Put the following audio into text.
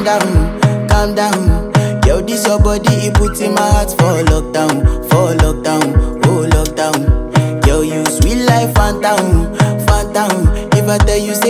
down, calm down. Yo, this your body, it puts in my heart for lockdown, oh lockdown. Yo, you sweet life, phantom, phantom. If I tell you say